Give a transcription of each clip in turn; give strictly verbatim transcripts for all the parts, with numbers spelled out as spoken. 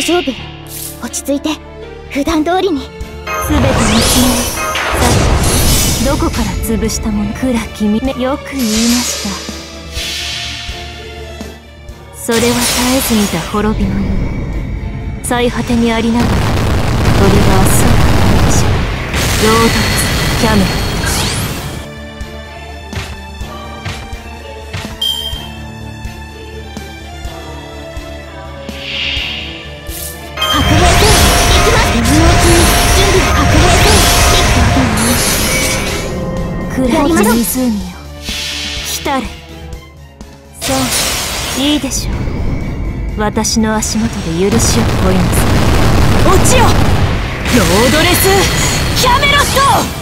丈夫。落ち着いて普段通りに。 全ての爪はさてどこから潰したもの。暗きみめよく言いました。それは絶えず見た滅びの世、最果てにありながら鳥が明日を語るでしょう。ロードレスキャメロット。暗い湖よ来たれ。そういいでしょう。私の足元で許しを乞いなさい。落ちよロードレスキャメロット。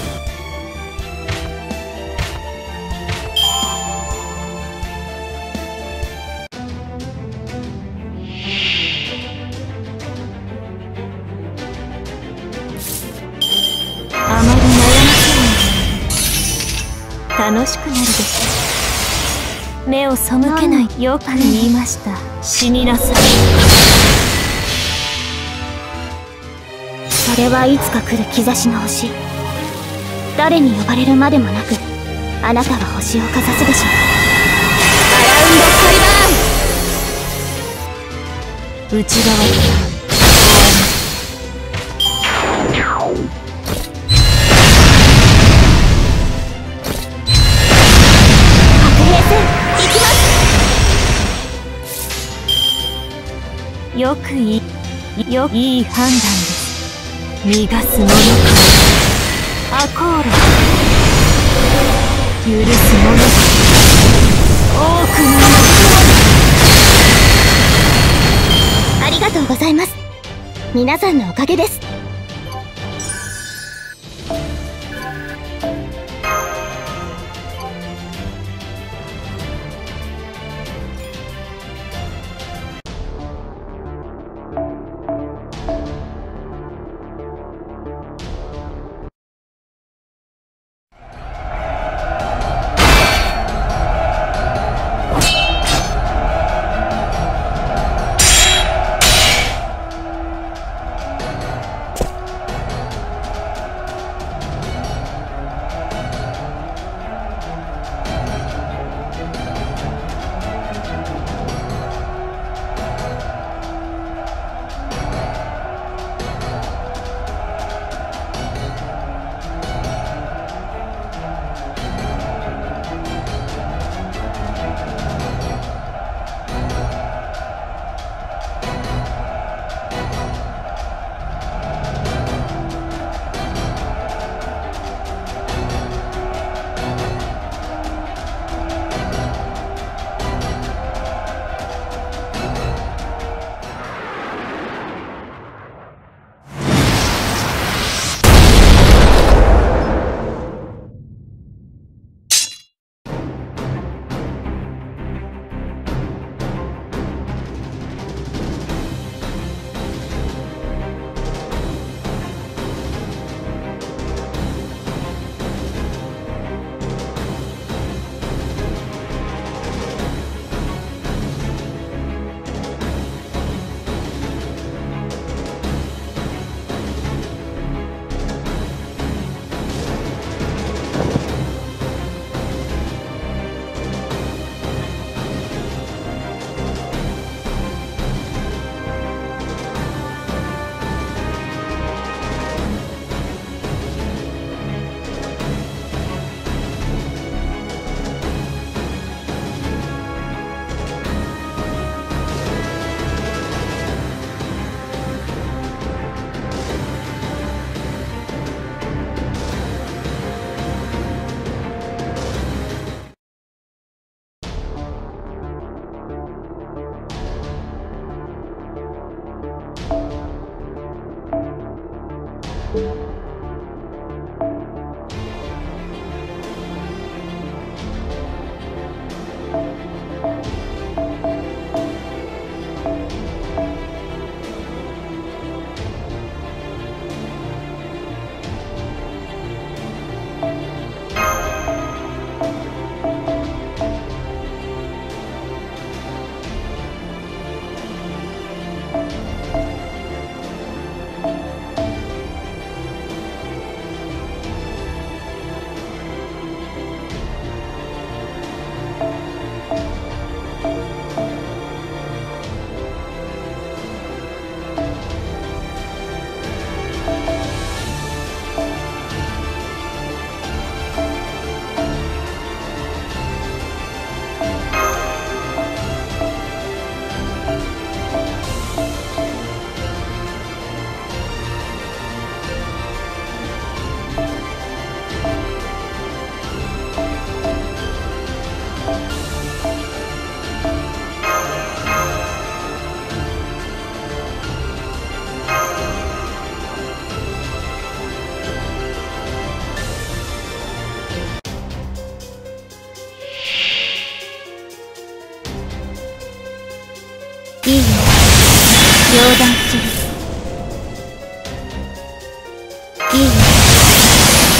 あまり悩ませない楽しくなるでしょう。目を背けない。よく言いました。死になさい。 それはいつか来る兆しの星。誰に呼ばれるまでもなくあなたは星をかざすでしょう。アラウンドカリバーン。 内側からよくいいよいい判断です。逃がす者かアコーラ許す者か多くのありがとうございます。皆さんのおかげです。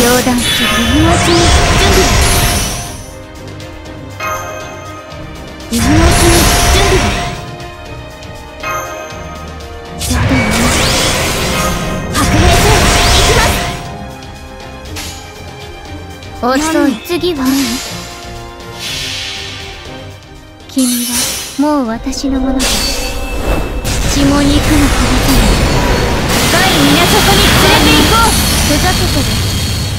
両断する。 今のうちに準備今のうちに準備やだよ白兵戦行きます。 遅い。 次は君はもう私のものだ。血も肉も焦がさない。 深い港に連れて行こう。 ふざけてる。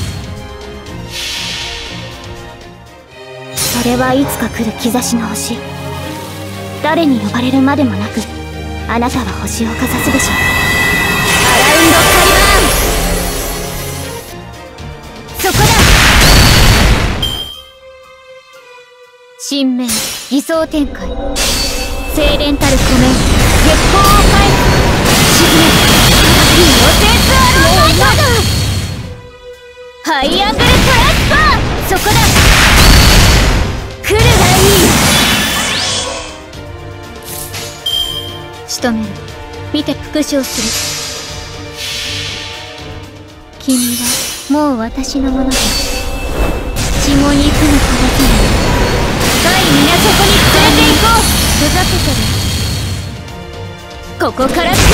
それはいつか来る兆しの星。誰に呼ばれるまでもなくあなたは星をかざすでしょう。 アラウンドカリバーン。そこだ。神面偽装展開。精錬たる湖面月光を返す。沈めイノセンスアローナイト。ハイアングルトランスファー。そこだ。来るがいい。仕留める。見て復唱する。 君はもう私のものだ。血も肉も焦がさない。 深い港に連れて行こう。 ふざけてる。 ここから砕く。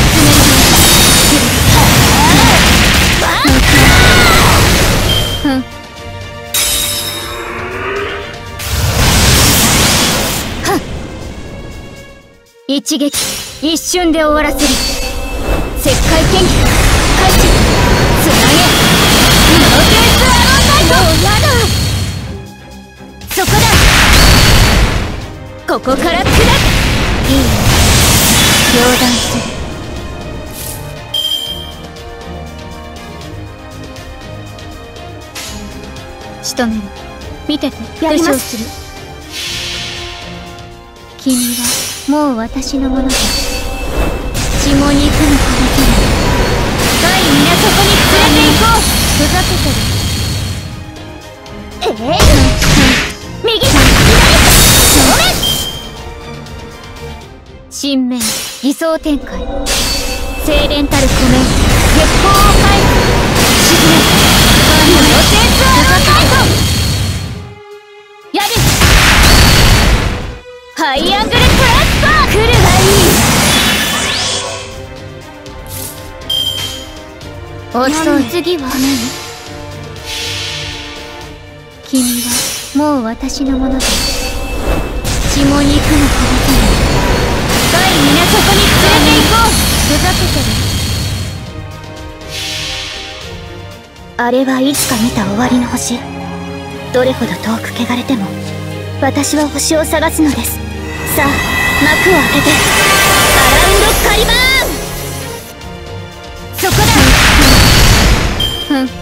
ふん。 一撃一瞬で終わらせる。石灰剣気開始。つなげイノセンスアロンナイト。 もうやだ。 そこだ。ここから砕く。 いいよ。両断する。 仕留める。見ててやります復唱する。 君はもう私のものだ。血も肉も焦がさない。 深い港に連れて行こう。 ふざけてる。ええー、 右左正面神面偽装展開。精錬たる湖面月光を返す。沈めイノセンスアローナイト。やる。ハイアングルトランスファー。来るがいい。遅い。 次は何？君はもう私のものだ。血も肉も焦がさない。 深い港に連れて行こう。 ふざけてる。あれはいつか見た終わりの星。どれほど遠く汚れても私は星を探すのです。さあ幕を開けて。 アラウンドカリバーン。そこだ。 ふん。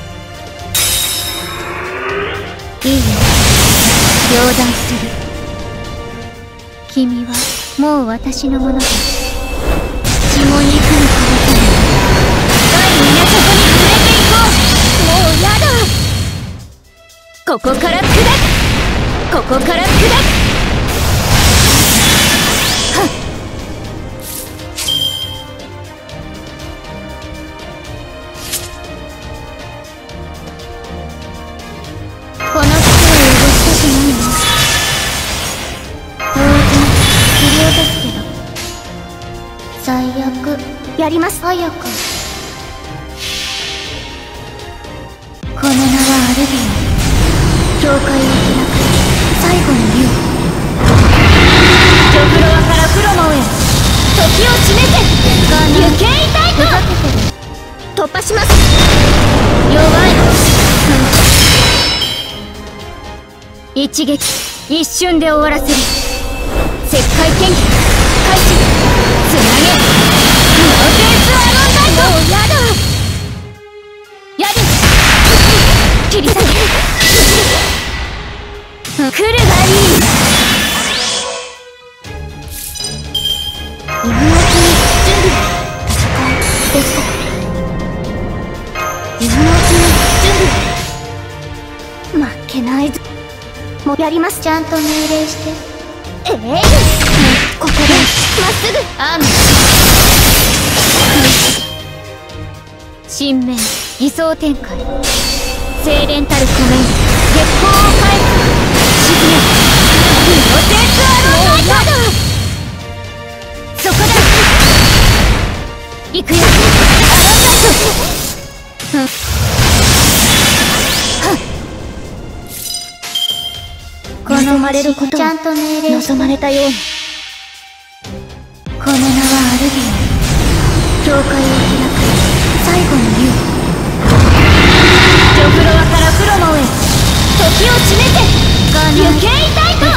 いいよ。両断する。君はもう私のものだ。血も肉も焦がさない。 深い港に連れて行こう。 もうやだ。 ここから砕く。ここから砕く。 この服を汚したくないの。当然切り落とすけど最悪やります。早く。この名はアルビオン。教会を開く最後の竜。 ジョフロアからフロモンへ時を示せ。行けいたいと。 ふざけてる。突破します。 弱い。一撃一瞬で終わらせる。石灰剣気開始。つなげイノセンスアロンナイト。 もうやだ。 やる。切り裂け。来るがいい。 今のうちに準備。戦いですから今のうちに準備。負けないぞ。もうやります。ちゃんと命令して。ええー、ここでまっすぐ。 アーム神面偽装展開。 精錬たる湖面月光を返す沈め露天アローナイトそこだ行くよアローナイト望まれることをちゃんと命令して望まれたように。 この名はアルビオン教会を開く最後の竜ジョフロアからフロモへ時を示せ行けいたいと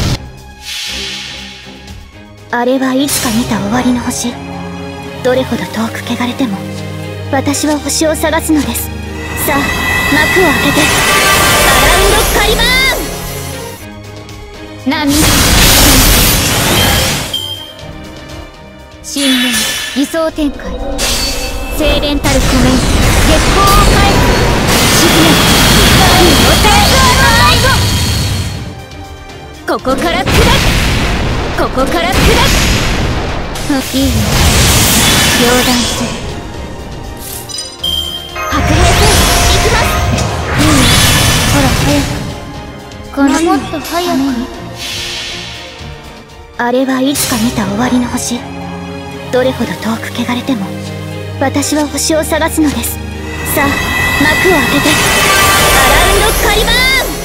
あれはいつか見た終わりの星。どれほど遠く汚れても私は星を探すのです。さあ幕を開けてアラウンドカリバーン。 波神明偽装展開精錬たる湖面月光を返す沈め露天アローナイトここから砕くここから砕くいいよ両断する白兵戦行きますいいよほら早くこのもっと早くあれはいつか見た終わりの星。どれほど遠く汚れても私は星を探すのです。さあ幕を開けてアラウンドカリバ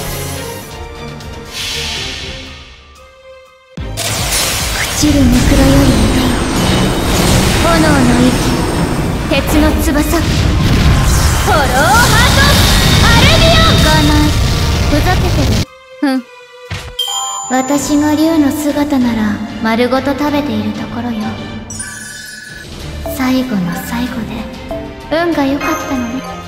ーン。 朽ちるムクロより見てよ炎の息鉄の翼ホローハートアルビオン行かないふざけてるふん私が竜の姿なら丸ごと食べているところよ最後の最後で運が良かったのね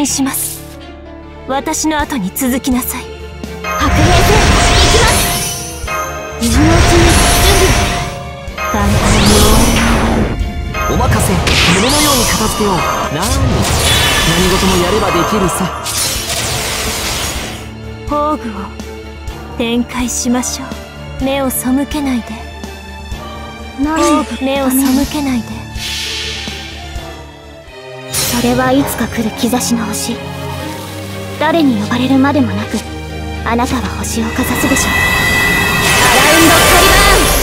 進します。私の後に続きなさい。 白兵戦、行きます。今のうちに準備。簡単にお任せ。夢のように片付けよう。なーに、何事もやればできるさ。 宝具を展開しましょう。目を背けないで。 何目を背けないで。 それはいつか来る兆しの星。誰に呼ばれるまでもなく、あなたは星をかざすでしょう。アラウンドカリ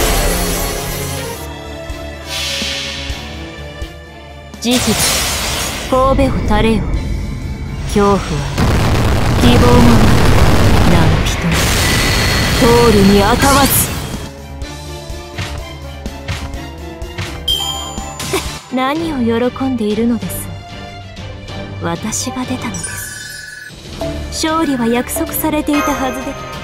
バーン。 慈悲だ。神戸を垂れよ。恐怖は希望もない。何人も通るにあたわず。何を喜んでいるのです。私が出たのです。勝利は約束されていたはずで。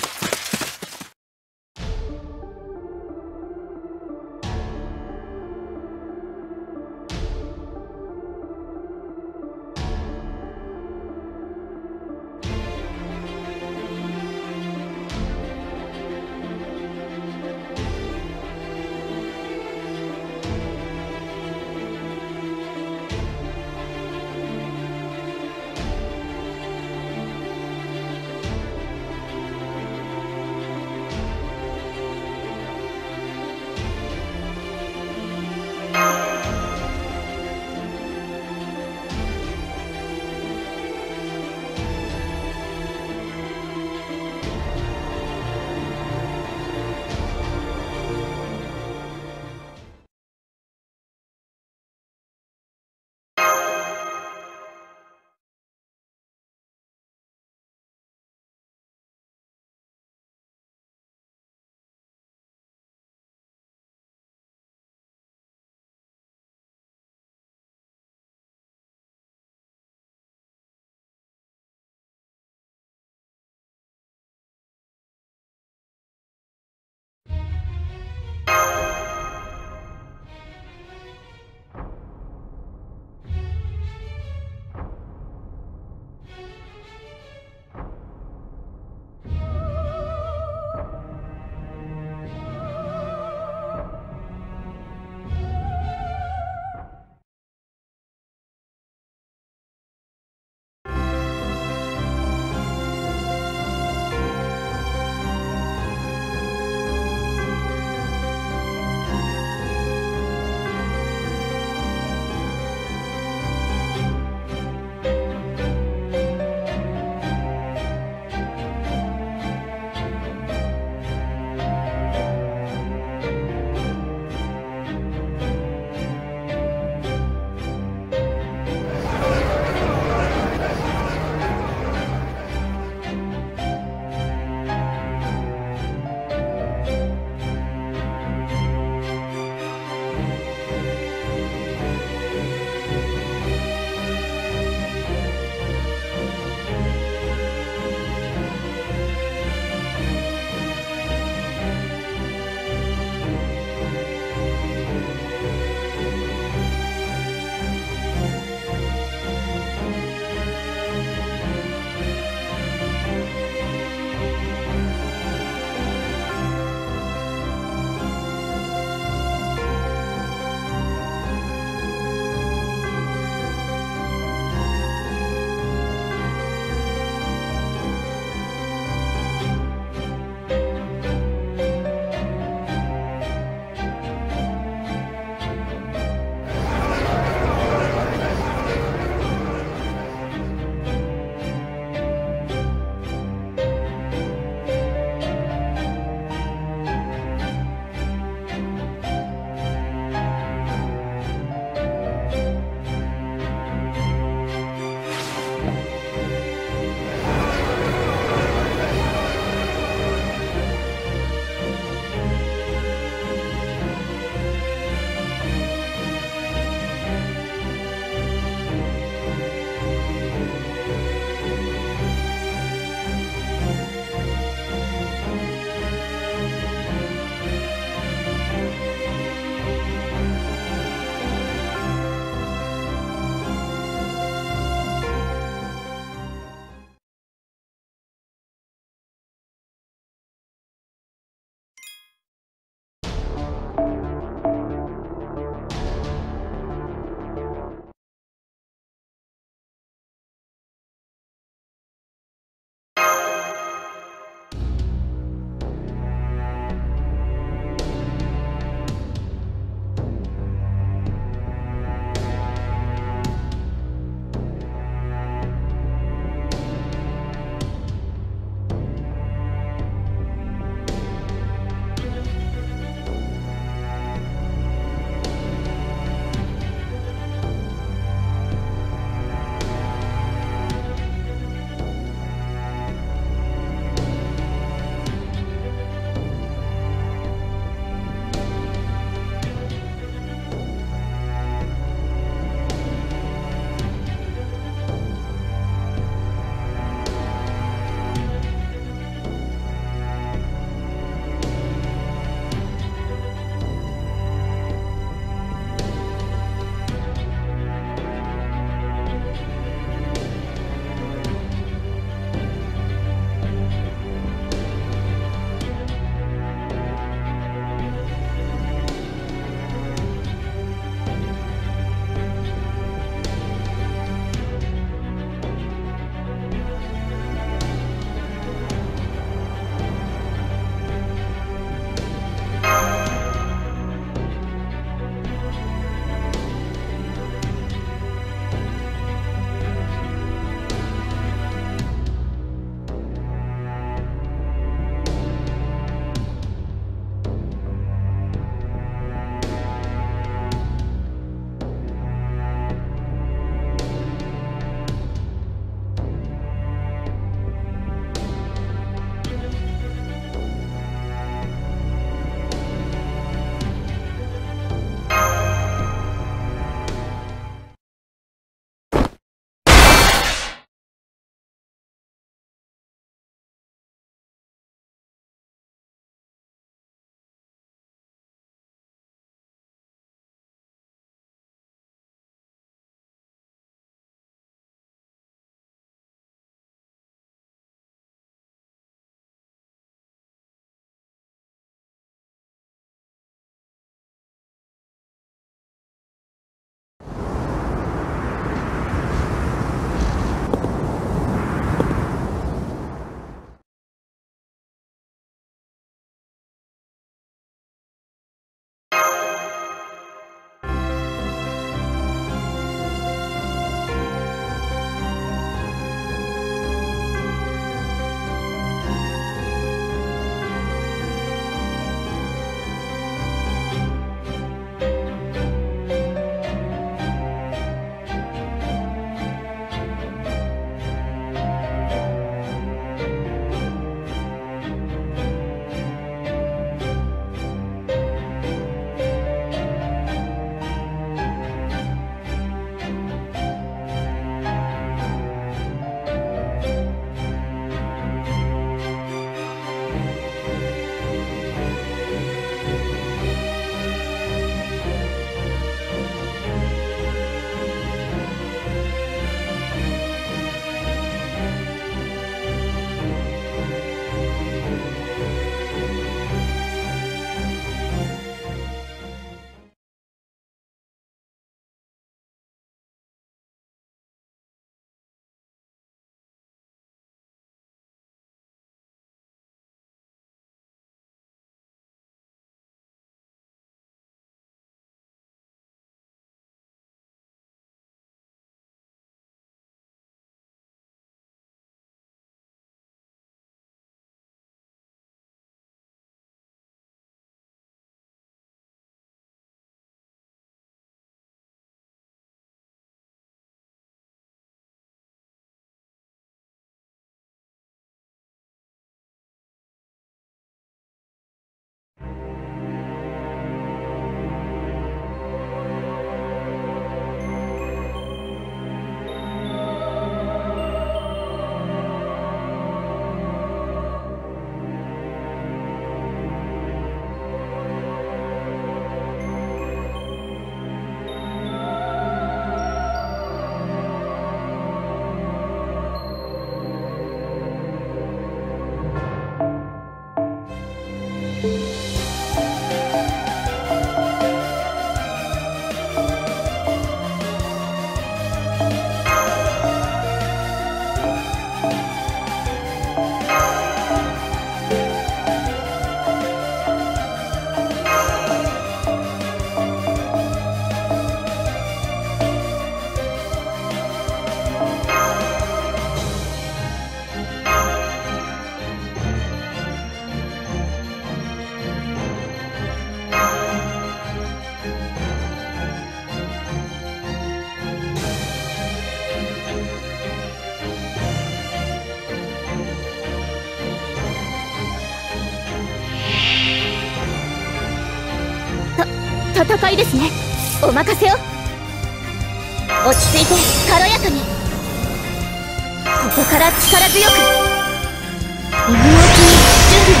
戦いですね。お任せを。落ち着いて軽やかに。ここから力強く。犬置きに準備。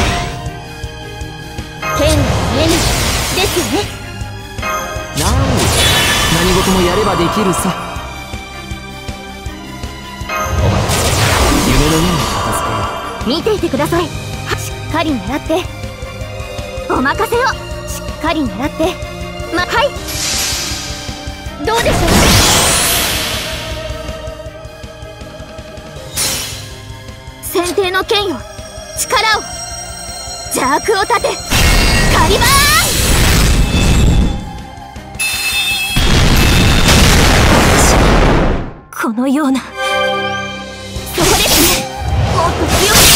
剣は見えぬですよね。 なに何事もやればできるさ。お前夢のように片付けよう。 見ていてください。しっかり狙って。お任せを。しっかり狙って。ま、はい。どうでしょう。先手の剣よ、力を。邪悪を立て、カリバーン。 このような。 そうですね。もっと強く。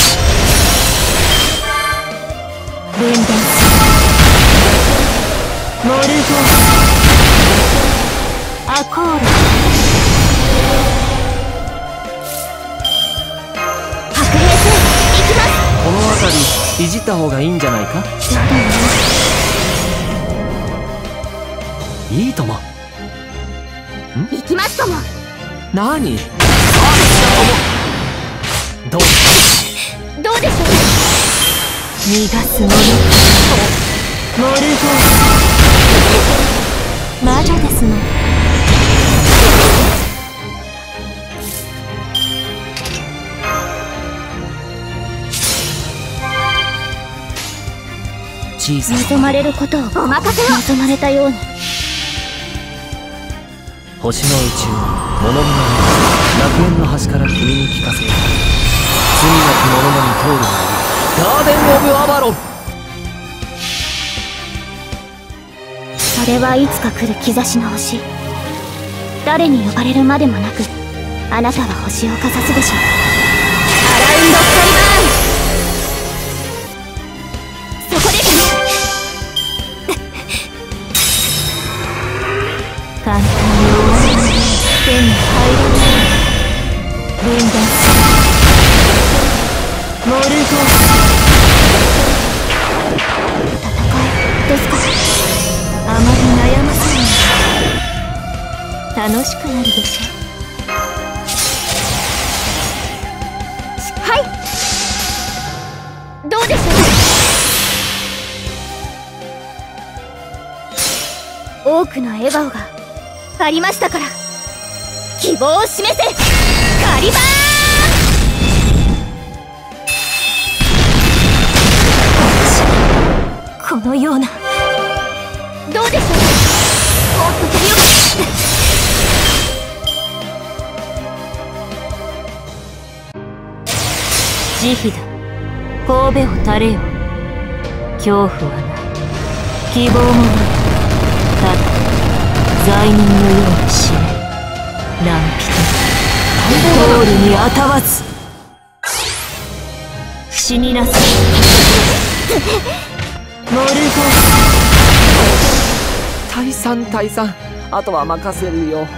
分断する。モルゴースアコール。 白兵戦行きます。 この辺りいじった方がいいんじゃないか。いいとも。ん行きますとも。 なにどうどうでしょう。 逃がすもの。モルゴース魔女ですの。 小さな望まれることをお任せを。望まれたように。 星の宇宙物々の楽園の端から君に聞かせよう。罪なき者のに通るのガーデン・オブ・アバロン。 それはいつか来る兆しの星。誰に呼ばれるまでもなく、あなたは星をかざすでしょう。アラウンドカリバーン。そこですね。 簡単に終わりに手に入らない。分断する。モルゴース戦いですか。 あまり悩ませない。楽しくなるでしょ。 はい。どうでしょう。多くの笑顔がありましたから、希望を示せカリバーン。 このような。 どうでしょう。もっと強く。 慈悲だ。神戸を垂れよ。恐怖はない。希望もない。ただ罪人のように死ね。何人ゴールにあたわず死になさい。モルゴース退散退散。あとは任せるよ。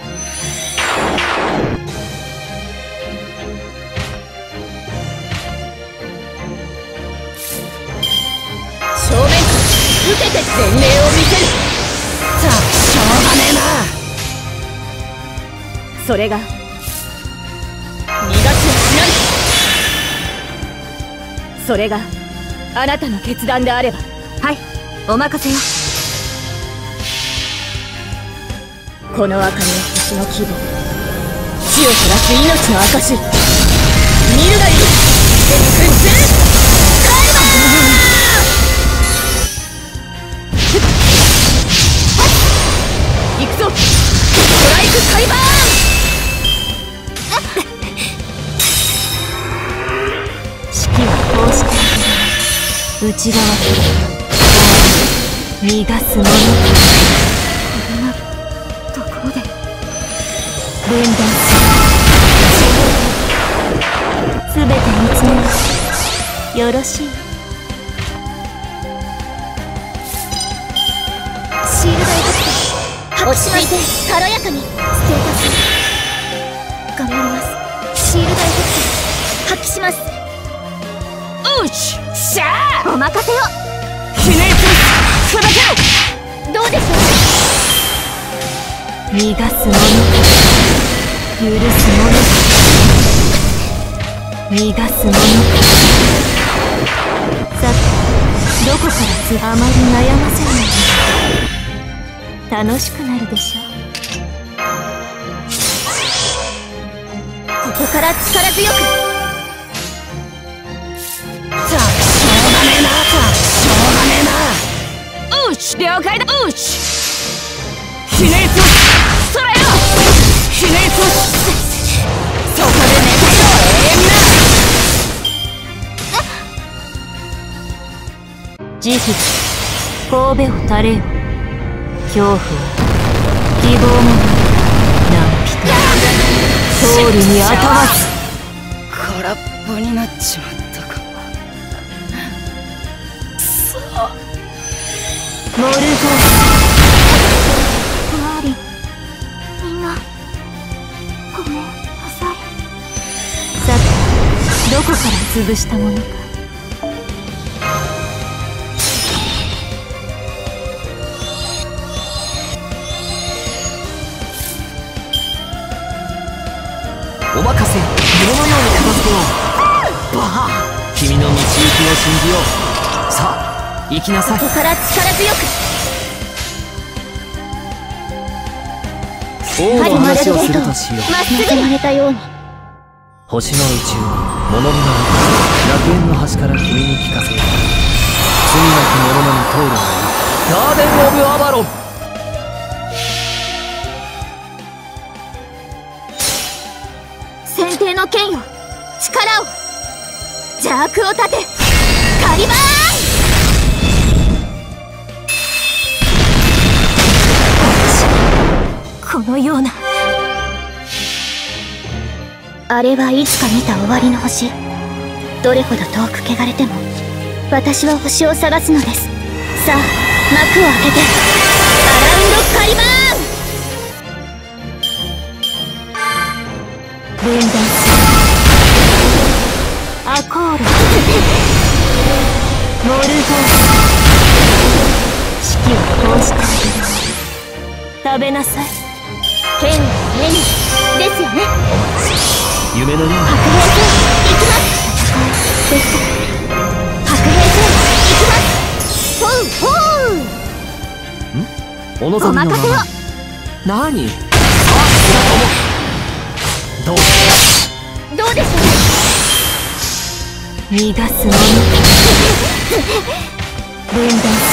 正面受けて前例を見せる。さあしょうがねえな。それが逃がしはしない。それがあなたの決断であれば。はい、お任せよ。この明かりは星の希望。死を照らす命の証。見るがいい。天空全カイバー。行くぞ。ストライクカイバーン。 式はこうして内側から逃がすもの。 こんなところで分断する。すべて見つめます。よろしい。 シールドエフェクト。落ち着いて軽やかに。ステータス頑張ります。シールドエフェクト発揮します。おししゃあ。お任せを。 記念する。砕けろ。 どどうでしょう。 逃がす者か許す者か逃がす者か。さてどこからつあまり悩ませない楽しくなるでしょう。 ここから力強く。 じゃあしょうがねえなじゃあしょうがねえな。うし了解だ。うしひねりつそらよひねりつそこで寝たよ永遠な。 慈悲神戸を垂れよ。恐怖は希望もない何人通りにあたわず。 空っぽになっちまったか。くそモルゴーマーリン、みんなごめんなさい。 さてどこから潰したものか。 お任せ、夢のように片付けよう。バハ君の道行きを信じよう。さあ行きなさい。 ここから力強く。 王の話をするとしよう。 まっすぐにれたように。 星の宇宙に物見の中楽園の端から君に聞かせよう。罪なき者のみ通るがいいガーデン・オブ・アバロン。 先帝の剣よ、力を邪悪を立てカリバーこのような。 あれはいつか見た終わりの星。どれほど遠く汚れても私は星を探すのです。さあ幕を開けてアラウンドカリバーン。 分断するアコールモルゴー式をこうしてあげる。食べなさい。 剣は目にですよね。 夢のように白兵戦行きますです白兵戦行きますほうほう。 お望みのままお任せを。 何どうどうでしょ逃がす者か分断す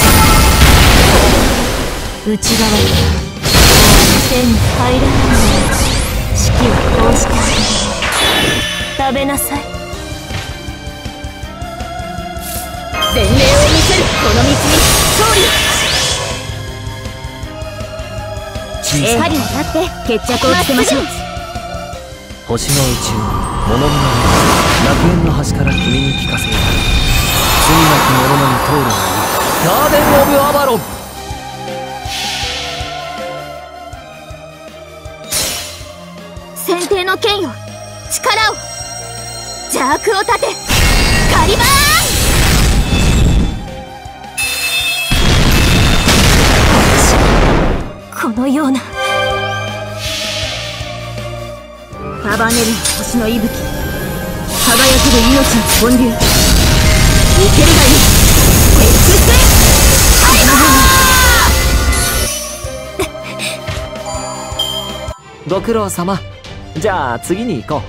る内側から手に入らないので式をこうしてあげる。食べなさい。 前例を見せるこの道に勝利。えはりになって決着をつけましょう。 星の宇宙に物見の中楽園の端から君に聞かせよう。罪なき者のみ通るがいいガーデン・オブ・アバロン。 先帝の剣よ、力を邪悪を立てカリバこのような。 束ねる星の息吹、輝ける命の本流、生けるがいいエクステカリバー。 ご苦労様。じゃあ次に行こう。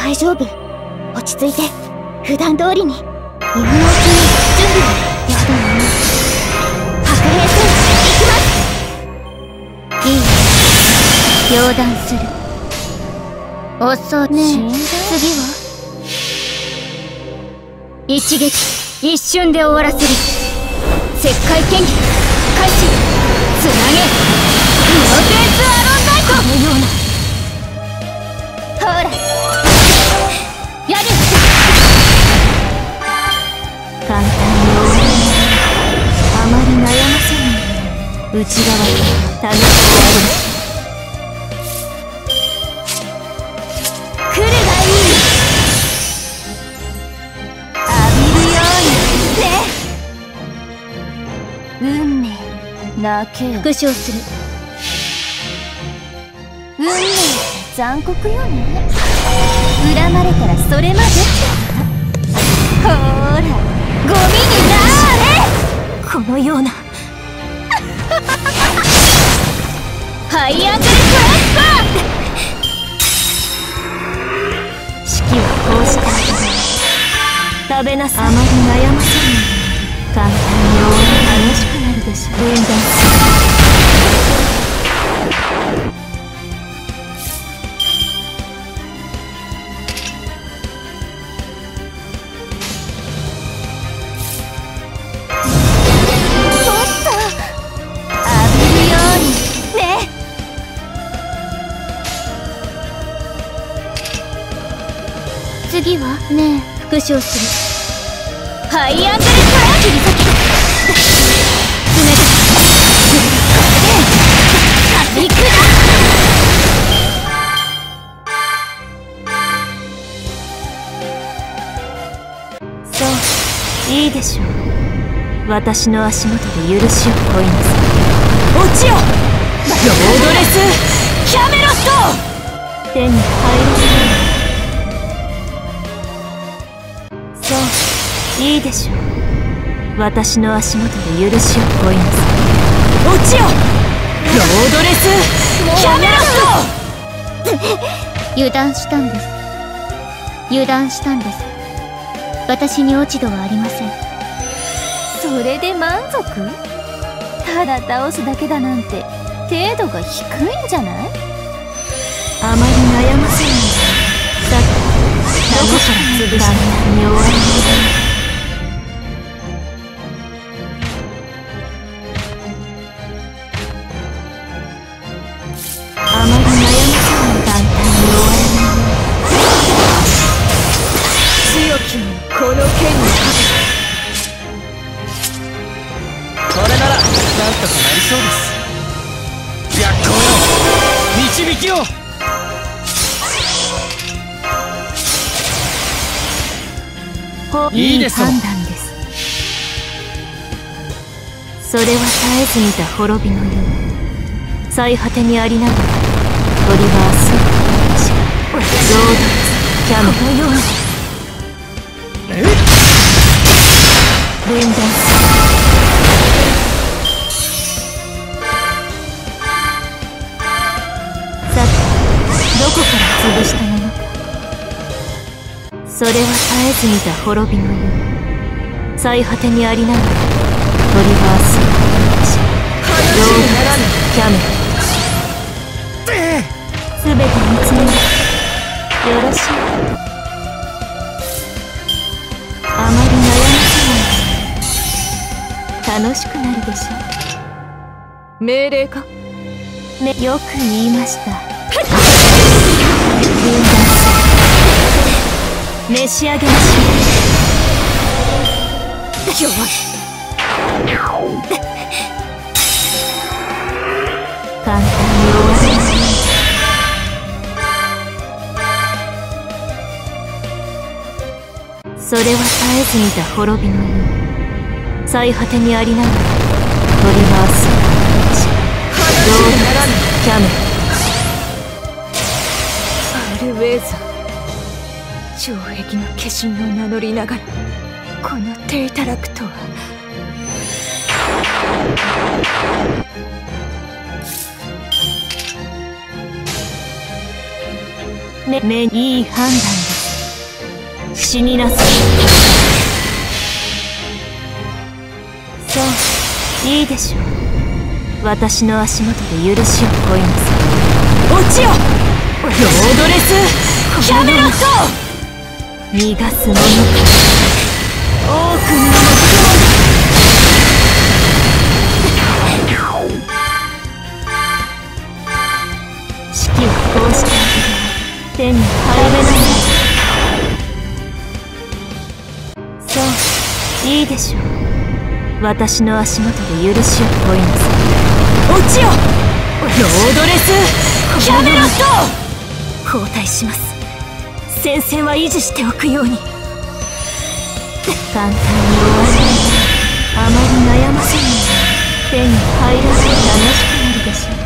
大丈夫。落ち着いて普段通りに。今のうちに準備はやだな。白兵戦行きます。 いいよ、両断する。遅いねえ。次は一撃一瞬で終わらせる。石灰剣技開始。つなげイノセンスアロンナイト。このようなほらやる。 簡単に終わる。あまり悩ませない。内側から楽しくある。 来るがいい。浴びるようにね。運命泣けよ。復唱する。運命って残酷よね。恨まれたらそれまでって。ほーらゴミになーれ。 このようなハイアングルトランスファー。 式はこうして食べなさい。あまり悩ませない。簡単に終わり楽しくなるでしょう。分断する。次はねえ復唱する。ハイアングルトラン切り裂き冷たくで行くだ。そういいでしょう。私の足元で許しを乞いなさい。落ちよロードレスキャメロット。手に入る。いいでしょう。私の足元で許しを乞いなさい。落ちよロードレスキャメロット。 油断したんです。油断したんです。私に落ち度はありません。 それで満足？ただ倒すだけだなんて程度が低いんじゃない？ あまり悩ませない。さてどこから潰したのに終わりに。あまり悩ませない。簡単に終わらない。強きにこの剣にかけ。 これならなんとかなりそうです。逆行よ導きを。 いい判断です。それは絶えず見た滅びの世。最果てにありながらトリバースロードキャムのような分断する。さてどこから潰したものか。それは絶えず見た滅びの世。最果てにありながらトリバースロードキャムすべて見つめます。よろしい。あまり悩ませない。楽しくなるでしょう。命令か。ね、よく言いました。分断する。召し上げましょう。弱い。簡単に終わります。それは絶えず見た滅びの世。最果てにありながらトリバースロードキャメアルウェーザー城壁の化身を名乗りながらこの手いただくとは。め、め、いい判断です。 死になさい。そう、いいでしょう。私の足元で許しを乞いなさい。落ちよ、ロードレスキャメロット。逃がす者か、多くの式をこうしてあげる。手に入れない。そう、いいでしょう。私の足元で許しを乞いなさい。落ちよ、ロードレスキャメロット。交代します。戦線は維持しておくように。簡単に終わりあまり悩ませない。手に入らず楽しくなるでしょう。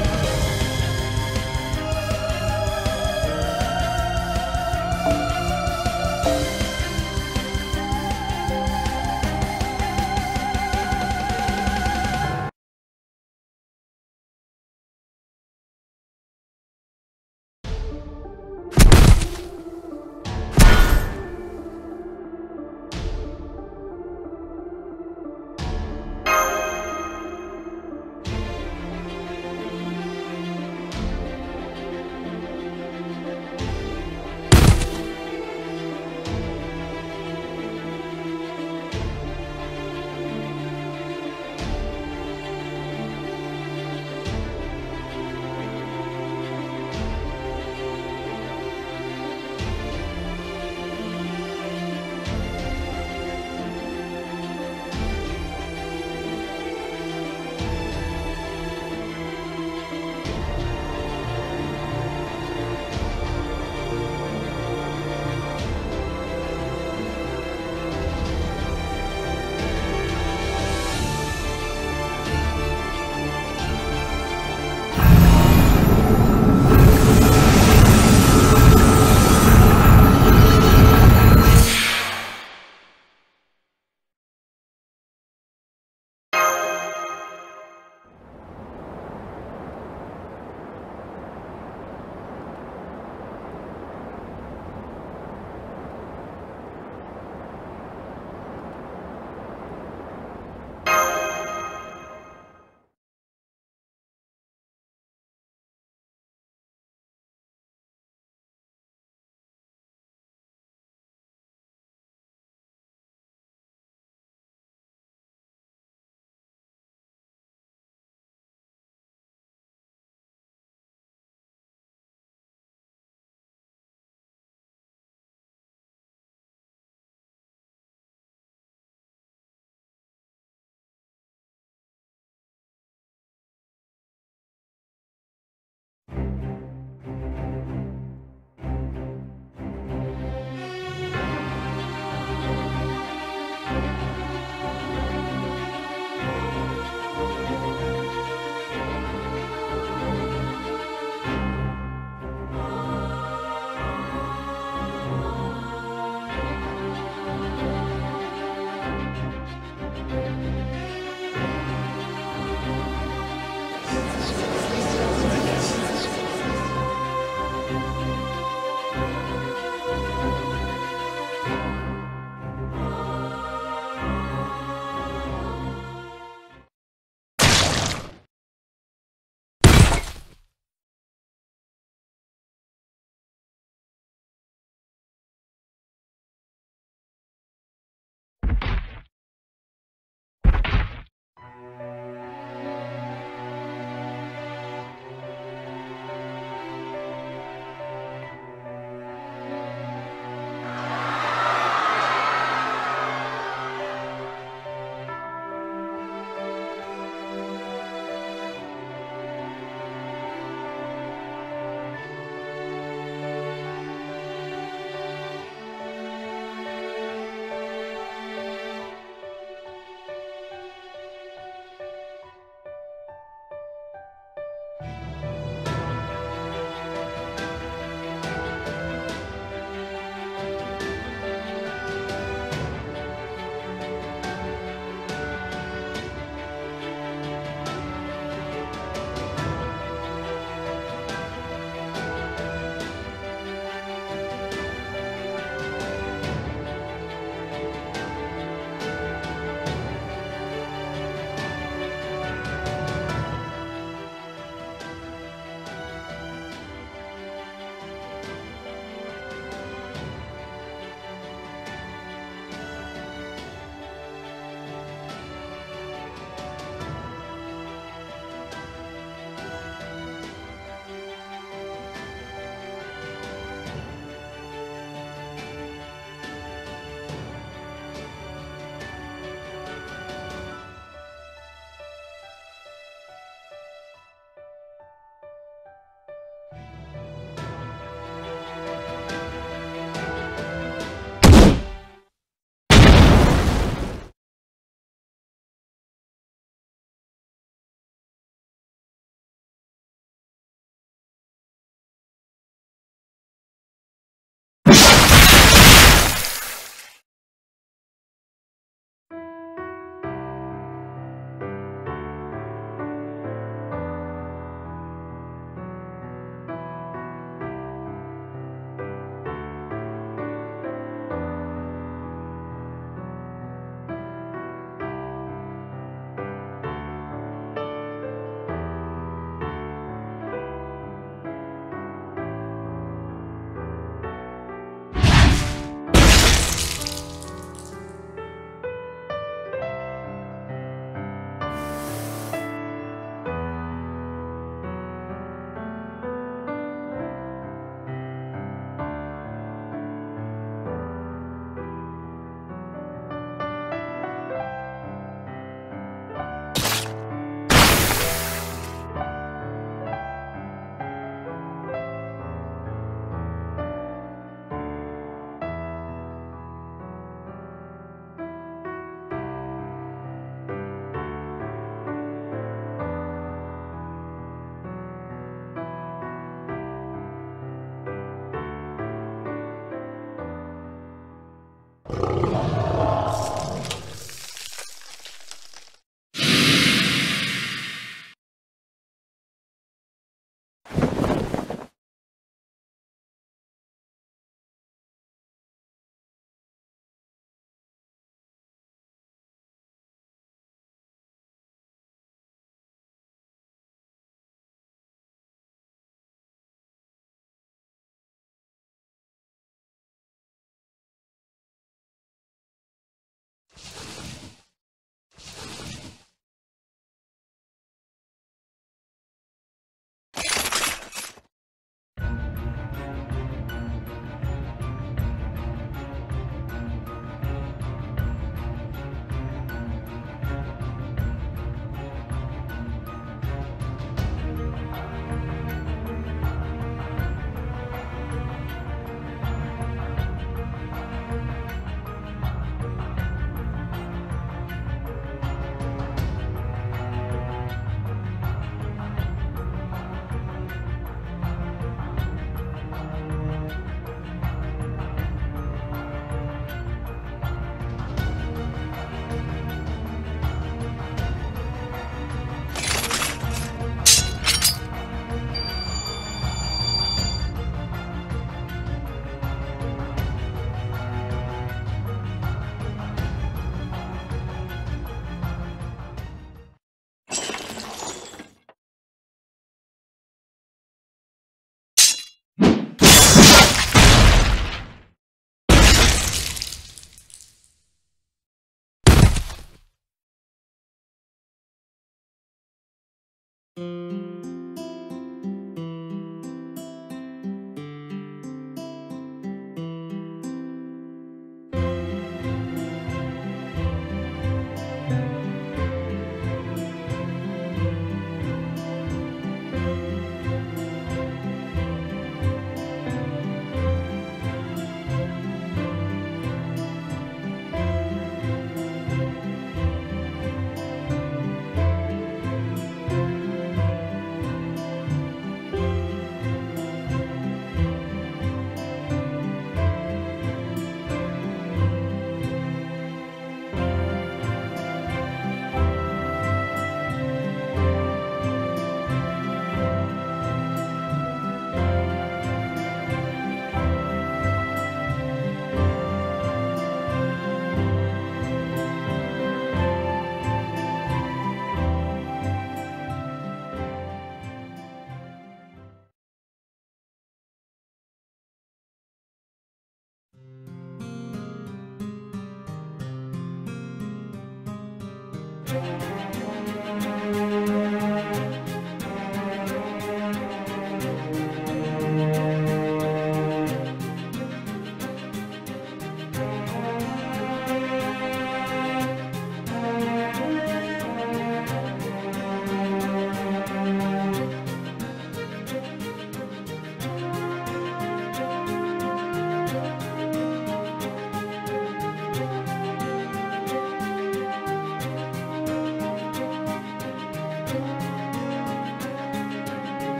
う。